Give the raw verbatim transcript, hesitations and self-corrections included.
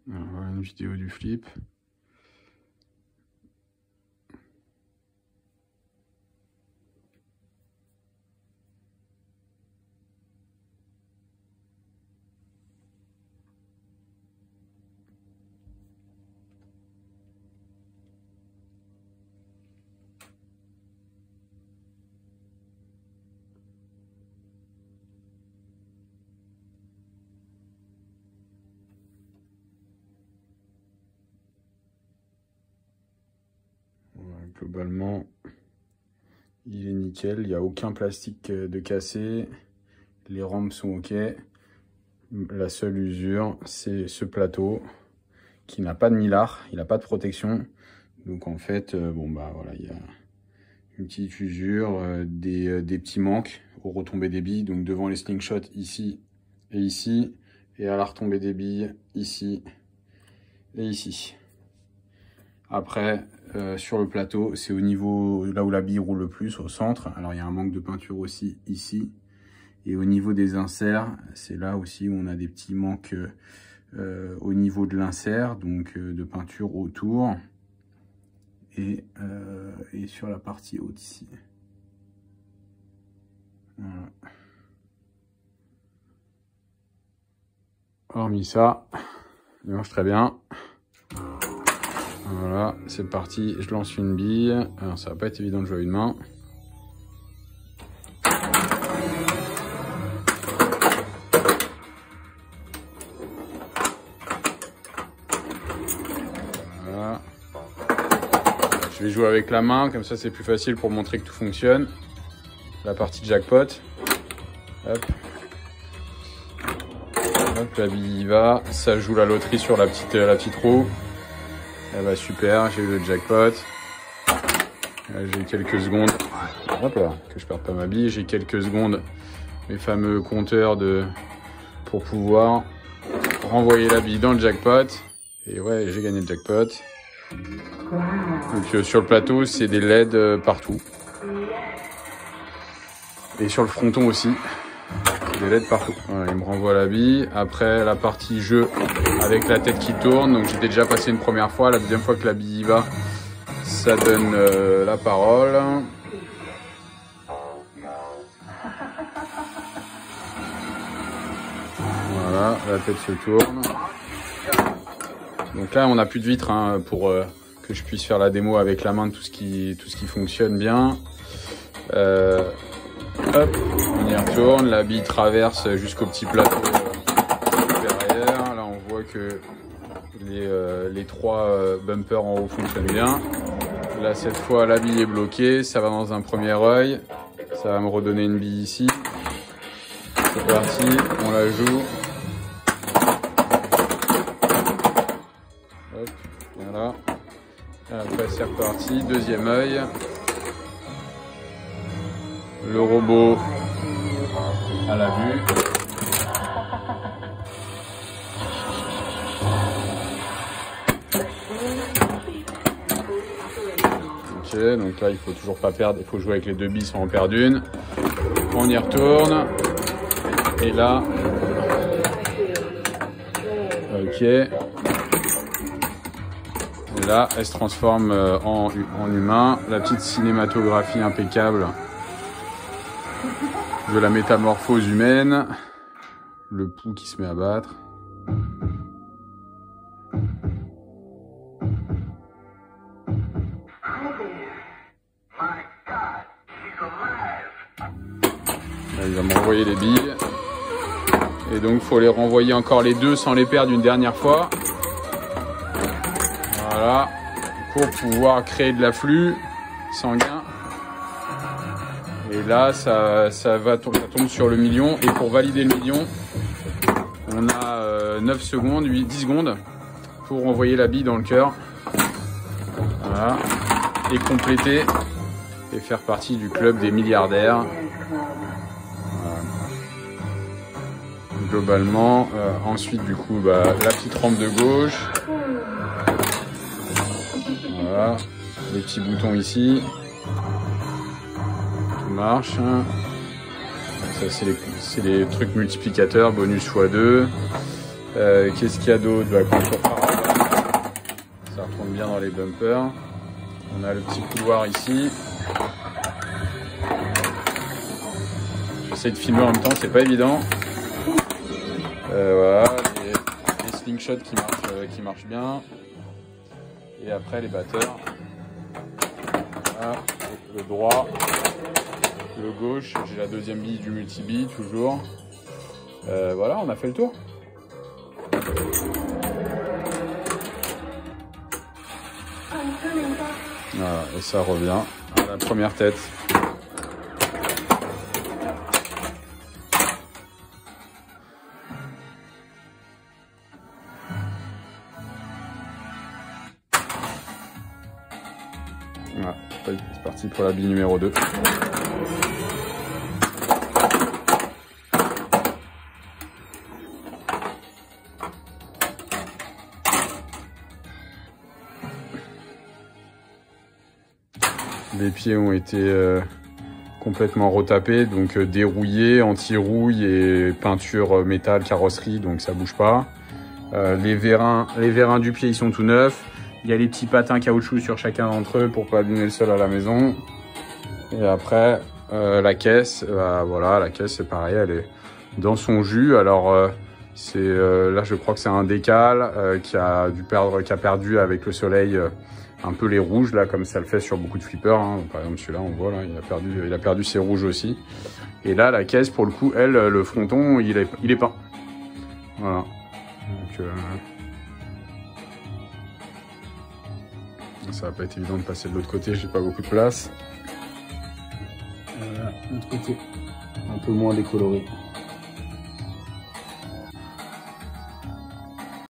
Voilà une vidéo du flip. Globalement, il est nickel, il n'y a aucun plastique de cassé, les rampes sont ok. La seule usure, c'est ce plateau qui n'a pas de mylar, il n'a pas de protection. Donc en fait, euh, bon bah voilà, il y a une petite usure, euh, des, euh, des petits manques aux retombées des billes. Donc devant les slingshots ici et ici, et à la retombée des billes ici et ici. Après, euh, sur le plateau, c'est au niveau, là où la bille roule le plus, au centre. Alors, il y a un manque de peinture aussi ici. Et au niveau des inserts, c'est là aussi où on a des petits manques euh, au niveau de l'insert, donc euh, de peinture autour. Et, euh, et sur la partie haute ici. Voilà. Hormis ça, il marche très bien. Voilà, c'est parti, je lance une bille. Alors ça va pas être évident de jouer à une main. Voilà. Je vais jouer avec la main, comme ça c'est plus facile pour montrer que tout fonctionne. La partie jackpot. Hop. Hop, la bille y va. Ça joue la loterie sur la petite, la petite roue. Eh bah super, j'ai eu le jackpot. J'ai quelques secondes. Hop là, que je perde pas ma bille. J'ai quelques secondes, mes fameux compteurs de pour pouvoir renvoyer la bille dans le jackpot. Et ouais, j'ai gagné le jackpot. Donc euh, sur le plateau, c'est des L E D euh, partout. Et sur le fronton aussi. Des L E D partout. Voilà, il me renvoie la bille. Après la partie jeu avec la tête qui tourne. Donc j'étais déjà passé une première fois. La deuxième fois que la bille y va, ça donne euh, la parole. Voilà, la tête se tourne. Donc là, on n'a plus de vitre hein, pour euh, que je puisse faire la démo avec la main de tout ce qui, tout ce qui fonctionne bien. Euh, hop, on y retourne. La bille traverse jusqu'au petit plateau euh, derrière. Là, on voit que les, euh, les trois euh, bumpers en haut fonctionnent bien. Là, cette fois, la bille est bloquée. Ça va dans un premier œil. Ça va me redonner une bille ici. C'est parti, on la joue. Hop, voilà. Après, c'est reparti. Deuxième œil. Le robot à la vue. Ok, donc là il faut toujours pas perdre, il faut jouer avec les deux billes sans en perdre une. On y retourne. Et là, ok. Et là, elle se transforme en, en humain. La petite cinématographie impeccable de la métamorphose humaine. Le pouls qui se met à battre. Là, il va m'envoyer les billes. Et donc, il faut les renvoyer encore les deux sans les perdre une dernière fois. Voilà. Pour pouvoir créer de l'afflux sanguin. Et là, ça, ça, va, ça tombe sur le million. Et pour valider le million, on a euh, neuf secondes, huit, dix secondes pour envoyer la bille dans le cœur. Voilà. Et compléter et faire partie du club des milliardaires. Voilà. Globalement, euh, ensuite, du coup, bah, la petite rampe de gauche. Voilà. Les petits boutons ici. Marche. Ça c'est les, les trucs multiplicateurs, bonus fois deux. Euh, Qu'est-ce qu'il y a d'autre? Bah, contour Farah. Ça retourne bien dans les bumpers. On a le petit couloir ici. J'essaie de filmer en même temps, c'est pas évident. Euh, voilà, les, les slingshots qui marchent, euh, qui marchent bien. Et après les batteurs. Voilà, le droit, le gauche. J'ai la deuxième bille du multi-bille toujours. Euh, voilà, on a fait le tour. Voilà, et ça revient à la première tête. Voilà, c'est parti pour la bille numéro deux. Les pieds ont été euh, complètement retapés, donc euh, dérouillés, anti-rouille et peinture euh, métal carrosserie, donc ça bouge pas. Euh, les vérins, les vérins du pied ils sont tout neufs. Il y a les petits patins caoutchouc sur chacun d'entre eux pour pas abîmer le sol à la maison. Et après euh, la caisse, euh, voilà, la caisse c'est pareil, elle est dans son jus. Alors euh, c'est euh, là je crois que c'est un décal euh, qui a dû perdre, qui a perdu avec le soleil. Euh, un peu les rouges là, comme ça le fait sur beaucoup de flippers, hein. Par exemple celui-là on voit là, il a perdu il a perdu ses rouges aussi. Et là la caisse pour le coup, elle, le fronton il est, il est peint, voilà. Donc euh, ça va pas être évident de passer de l'autre côté, j'ai pas beaucoup de place. Voilà, l'autre côté un peu moins décoloré.